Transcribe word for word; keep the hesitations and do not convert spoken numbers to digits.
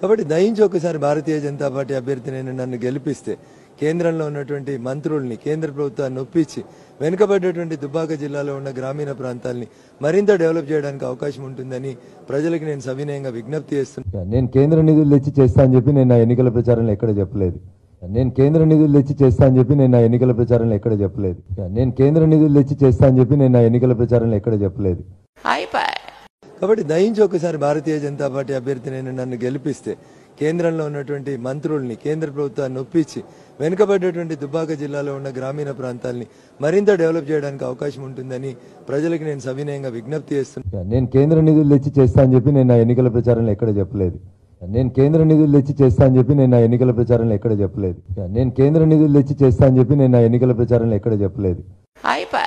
కాబట్టి దయించి ఒకసారి భారతీయ జనతా పార్టీ అభ్యర్థిని నన్ను గెలిపిస్తే కేంద్రంలో ఉన్నటువంటి మంత్రుల్ని కేంద్ర ప్రభుత్వాన్ని ఒప్పించి వెనుకబడ్డటువంటి దుబ్బాక జిల్లాలో ఉన్న గ్రామీణ ప్రాంతాలని మరింత డెవలప్ చేయడానికి అవకాశం ఉంటుందని ప్రజలకు నేను సవినయంగా విజ్ఞప్తి చేస్తున్నాను. నేను కేంద్ర నిధులు తెచ్చి చేస్తా అని చెప్పి నేను నా ఎన్నికల ప్రచారంలో ఎక్కడ చెప్పలేదు. నేను కేంద్ర నిధులు తెచ్చి చేస్తా అని చెప్పి నేను నా ఎన్నికల ప్రచారంలో ఎక్కడ చెప్పలేదు. నేను కేంద్ర నిధులు తెచ్చి చేస్తా అని చెప్పి నేను నా ఎన్నికల ప్రచారంలో ఎక్కడ చెప్పలేదు. కాబట్టి దయించి ఒకసారి భారతీయ జనతా పార్టీ అభ్యర్థిని నన్ను గెలిపిస్తే కేంద్రంలో ఉన్నటువంటి మంత్రుల్ని కేంద్ర ప్రభుత్వాన్ని ఒప్పించి వెనుకబడ్డటువంటి దుబ్బాక జిల్లాలో ఉన్న గ్రామీణ ప్రాంతాలని మరింత డెవలప్ చేయడానికి అవకాశం ఉంటుందని ప్రజలకు నేను సవినయంగా విజ్ఞప్తి చేస్తున్నాను. నేను కేంద్ర నిధులు తెచ్చి చేస్తా అని చెప్పి నేను నా ఎన్నికల ప్రచారంలో ఎక్కడ చెప్పలేదు. నేను కేంద్ర నిధులు తెచ్చి చేస్తా అని చెప్పి నేను నా ఎన్నికల ప్రచారంలో ఎక్కడ చెప్పలేదు. నేను కేంద్ర నిధులు తెచ్చి చేస్తా అని చెప్పి నేను నా ఎన్నికల ప్రచారంలో ఎక్కడ చెప్పలేదు.